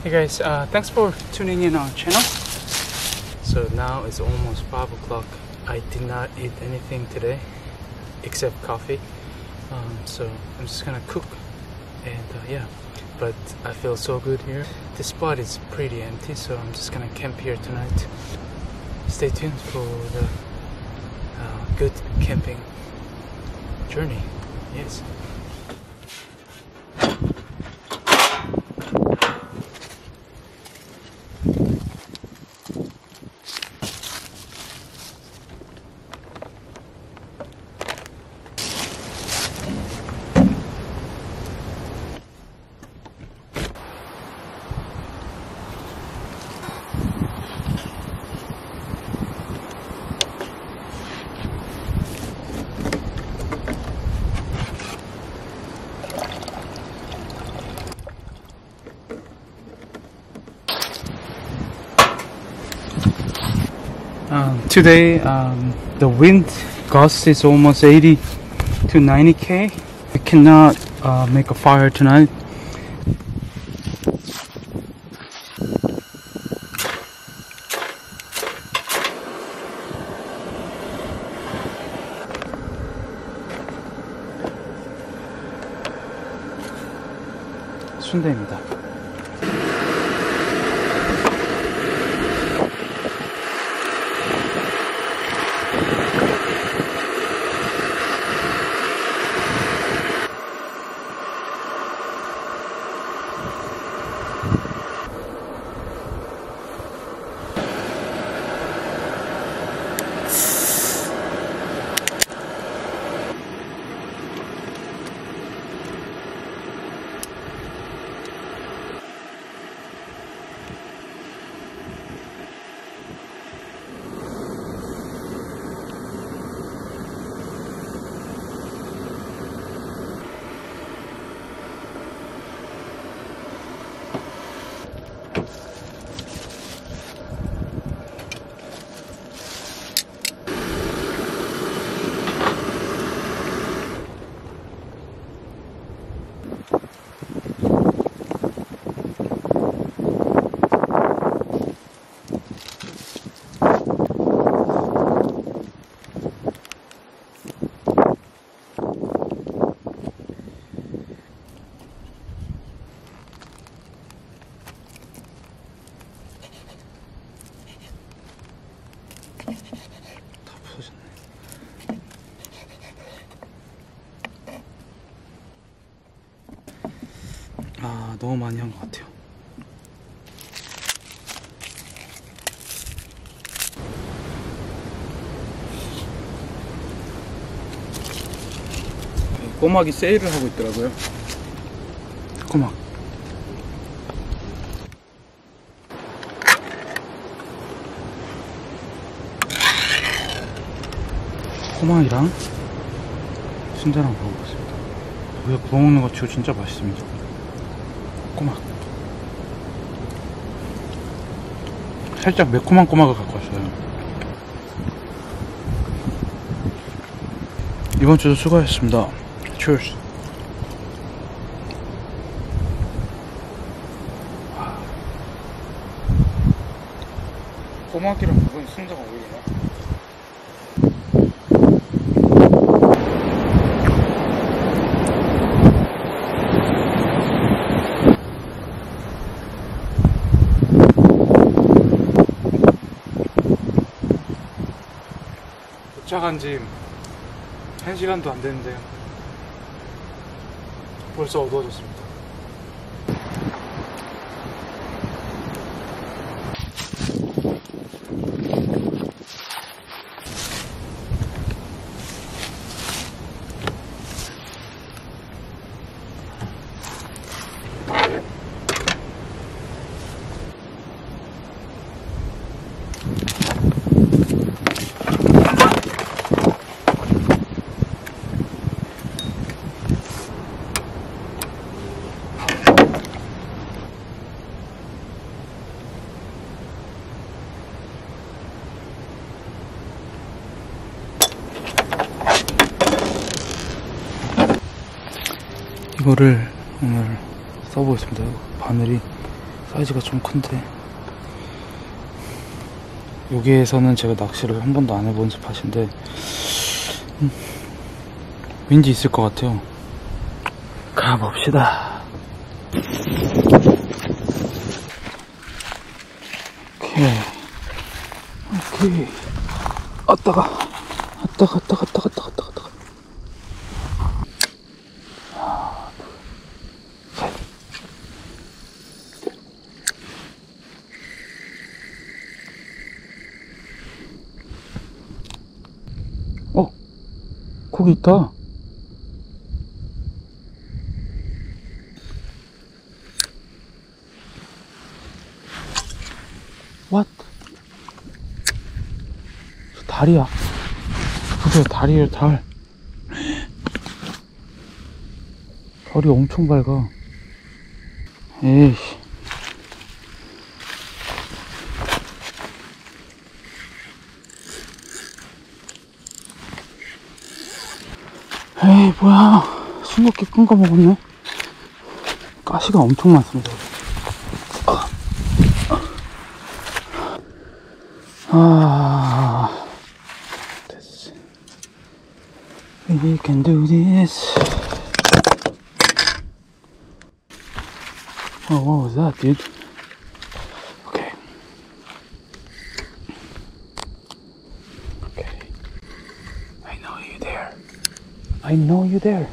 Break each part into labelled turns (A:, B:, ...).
A: Hey guys, thanks for tuning in our channel. So now it's almost 5 o'clock. I did not eat anything today except coffee. So I'm just gonna cook and yeah, but I feel so good here. This spot is pretty empty, so I'm just gonna camp here tonight. Stay tuned for the good camping journey. Yes. Today the wind gust is almost 80 to 90 km. I cannot make a fire tonight. 순대입니다. 너무 많이 한 것 같아요. 꼬막이 세일을 하고 있더라고요. 꼬막. 꼬막이랑 순대랑 먹어보겠습니다. 여기서 구워 먹는 거 치고 진짜 맛있습니다. 꼬막. 살짝 매콤한 꼬막을 갖고 왔어요. 이번 주도 수고하셨습니다. Cheers. 꼬막이랑 이번 순대가 어울리나? 도착한 지 1시간도 안 됐는데 벌써 어두워졌습니다. 이거를 오늘 써보겠습니다. 바늘이 사이즈가 좀 큰데, 여기에서는 제가 낚시를 한 번도 안 해본 스팟인데 왠지 있을 것 같아요. 가봅시다. 오케이. 왔다가. 하나, 둘, 셋. 거기 있다. What? 저 달이야. 그래, 달이에요, 달. 별이 엄청 밝아. 에이씨. 에이, 뭐야. 싱겁게 끈 거 먹었네. 가시가 엄청 많습니다. 됐어. We can do this. Oh, what was that, dude? Okay. I know you there. I know you there.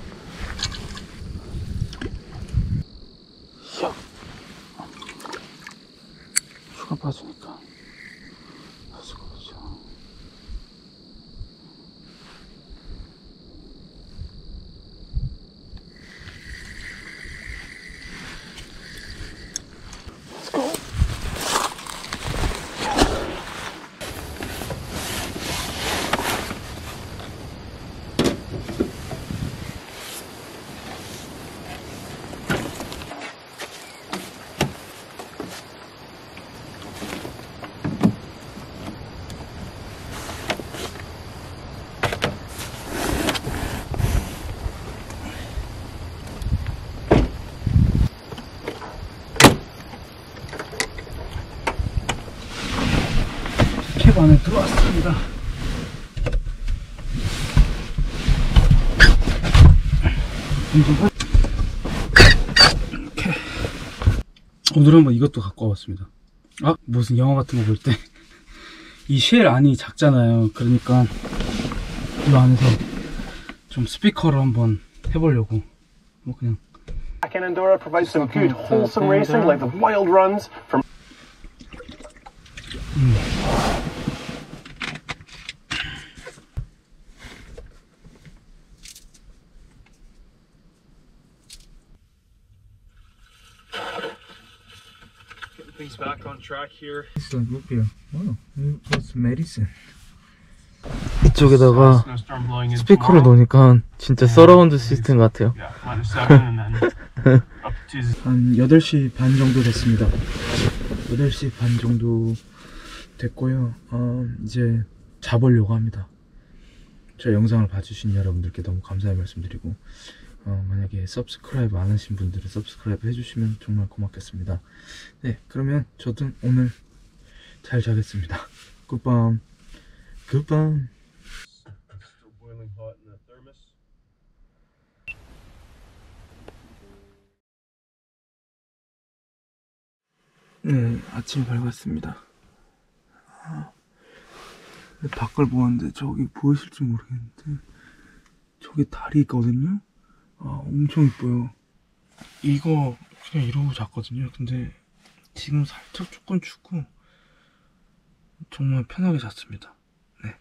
A: 휴가 빠지니까 수고하죠. Let's go. 캡 안에 들어왔습니다. 이렇게 오늘 한번 이것도 갖고 와봤습니다. 무슨 영화 같은 거 볼 때 이 쉘 안이 작잖아요. 그러니까 이 안에서 좀 스피커를 한번 해보려고. 뭐 그냥
B: Enduro provides some good wholesome racing like the wild runs from
C: things back on track here.
A: It's like root beer. Wow, what's medicine? 이쪽에다가
C: Snowstorm blowing in
A: 스피커를
C: tomorrow.
A: 놓으니까 진짜 서라운드 시스템 같아요.
C: Yeah, -7 and then up to
A: 한 8시 반 정도 됐습니다. 8시 반 정도 됐고요. 이제 자보려고 합니다. 저 영상을 봐주신 여러분들께 너무 감사의 말씀드리고, 만약에 서브스크라이브 안 하신 분들은 서브스크라이브 해주시면 정말 고맙겠습니다. 네, 그러면 저도 오늘 잘 자겠습니다. 굿밤. 굿밤.
C: still boiling hot in the thermos.
A: 네, 아침 밝았습니다. 밖을 보았는데 저기 보이실지 모르겠는데 저기 달이 있거든요. 엄청 이뻐요. 이거 그냥 이러고 잤거든요. 근데 지금 살짝 조금 춥고 정말 편하게 잤습니다. 네.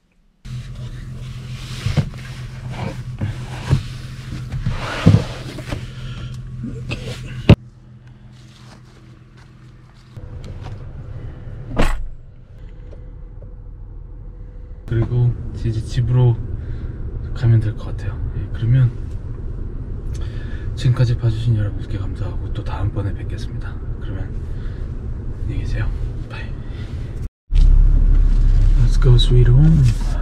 A: 그리고 이제 집으로 가면 될 것 같아요. 예, 그러면 지금까지 봐주신 여러분께 감사하고 또 다음번에 뵙겠습니다. 그러면 안녕히 계세요. 바이. Let's go sweet home.